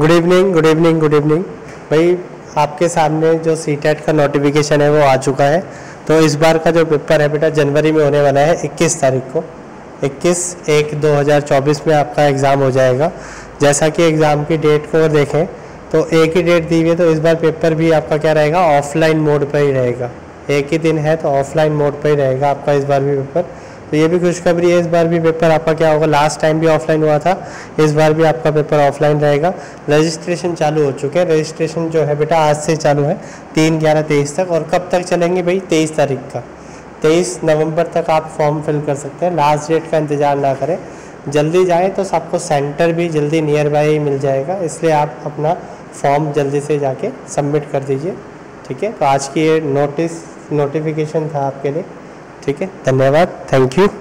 Good evening, good evening, good evening. भाई आपके सामने जो सीटेट का नोटिफिकेशन है वो आ चुका है। तो इस बार का जो पेपर है बेटा जनवरी में होने वाला है 21 तारीख को। 21/1/2024 में आपका एग्ज़ाम हो जाएगा। जैसा कि एग्ज़ाम की डेट को देखें तो एक ही डेट दी हुई है, तो इस बार पेपर भी आपका क्या रहेगा, ऑफलाइन मोड पर ही रहेगा। एक ही दिन है तो ऑफलाइन मोड पर ही रहेगा आपका इस बार भी पेपर। तो ये भी खुशखबरी है, इस बार भी पेपर आपका क्या होगा, लास्ट टाइम भी ऑफलाइन हुआ था, इस बार भी आपका पेपर ऑफलाइन रहेगा। रजिस्ट्रेशन चालू हो चुके हैं। रजिस्ट्रेशन जो है बेटा आज से चालू है 3/11/23 तक। और कब तक चलेंगे भाई, 23 तारीख का, 23 नवंबर तक आप फॉर्म फिल कर सकते हैं। लास्ट डेट का इंतज़ार ना करें, जल्दी जाएँ तो आपको सेंटर भी जल्दी नियर बाय ही मिल जाएगा, इसलिए आप अपना फॉर्म जल्दी से जाके सबमिट कर दीजिए। ठीक है, तो आज की ये नोटिफिकेशन था आपके लिए। ठीक है, धन्यवाद, थैंक यू।